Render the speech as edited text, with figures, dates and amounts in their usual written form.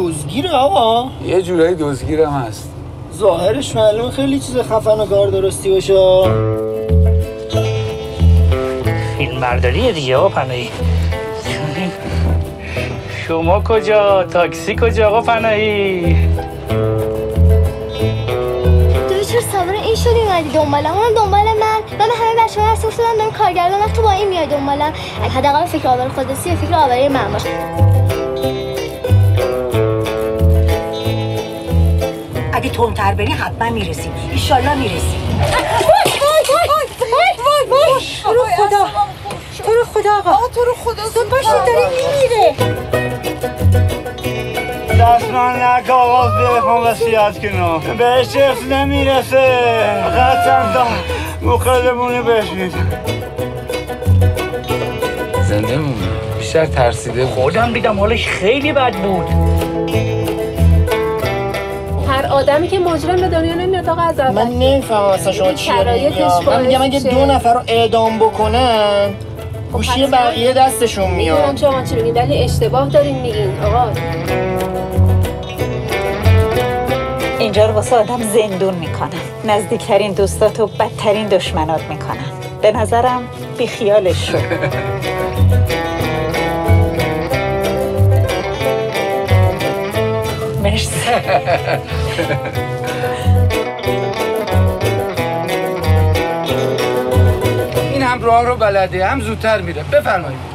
دزدگیره آقا. یه جورایی دزدگیرم هست. ظاهرش معلومه خیلی چیز خفن و کار درستی باشه. فیلم برداریه دیگه آقا پناهی. شما کجا؟ تاکسی کجا آقا پناهی؟ تو چرا سوار این شدی اومدی دنبالم؟ اون دنبال من به همه بچه‌ها هست افتادم دارم کارگردان تو با این میای دنبالم. حداقل فکر آور خودسی فکر آوری من باشه. اگه تندتر بری حتما میرسیم. ایشالله میرسیم. تو رو خدا آقا. تو رو خدا زود باشید داری میمیره. دستمان نکه آغاز بخوام وسیعت کنم بهش چیز نمیرسه. قطعا تا مخلمونی بهش میدم. زنده مونه. بیشتر ترسیده بود. خودم دیدم حالش خیلی بد بود. هر آدمی که مجرم به دنیا نمیاد آقا از اول. من نمیفهمم اصلا شما چیه شرایطش من میگم اگه 2 نفر رو اعدام بکنن گوشی بقیه دستشون میاد. میدونم شما چی میگین ولی اشتباه دارین میگین آقا. اینجا رو واسه آدم زندون میکنن. نزدیکترین دوستاتو بدترین دشمنات میکنن. به نظرم بیخیالش شو. مرسی. این هم راه رو بلده هم زودتر میره. بفرمایید.